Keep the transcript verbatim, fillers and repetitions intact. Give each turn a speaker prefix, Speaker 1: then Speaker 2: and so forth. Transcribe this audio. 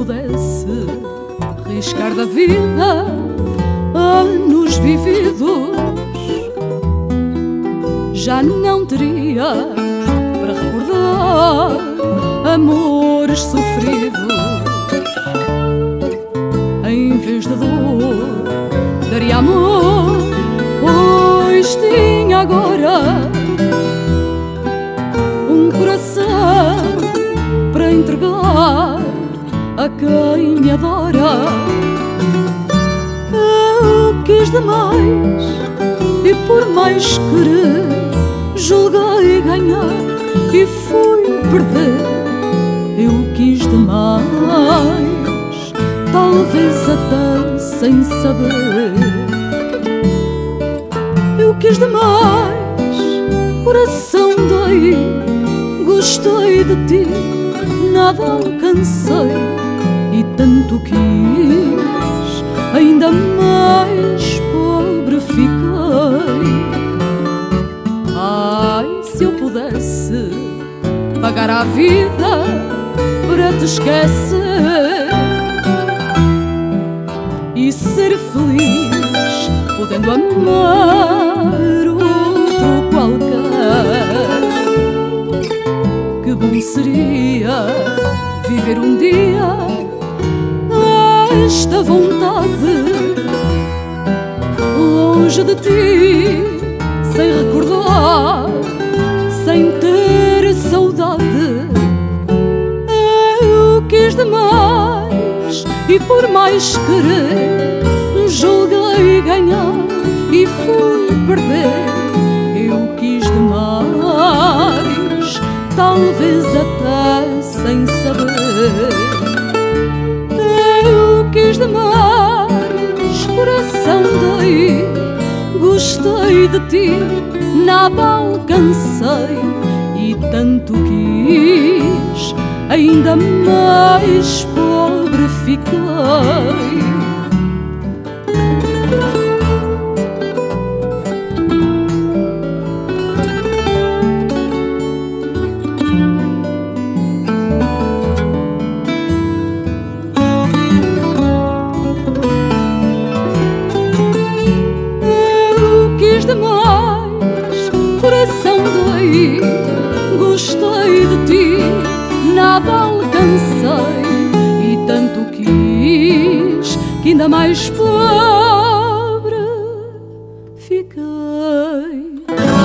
Speaker 1: pudesse riscar da vida anos vividos, já não teria para recordar amores sofridos. Em vez de dor, daria amor, pois tinha agora um coração para entregar a quem me adora. Eu quis demais e por mais querer julguei ganhar e fui perder. Eu quis demais, talvez até sem saber. Eu quis demais, coração dei, gostei de ti, nada alcancei e tanto quis, ainda mais pobre fiquei. Ai, se eu pudesse pagar a vida para te esquecer e ser feliz, podendo amar outro qualquer. Que bom seria viver um dia esta vontade, longe de ti, sem recordar, sem ter saudade. Eu quis demais e por mais querer julguei ganhar e fui perder. Eu quis demais, talvez até sem saber. Eu quis demais, coração dei, gostei de ti, nada alcancei e tanto quis, ainda mais pobre fiquei. Demais, coração dei, gostei de ti, nada alcancei e tanto quis, que ainda mais pobre fiquei.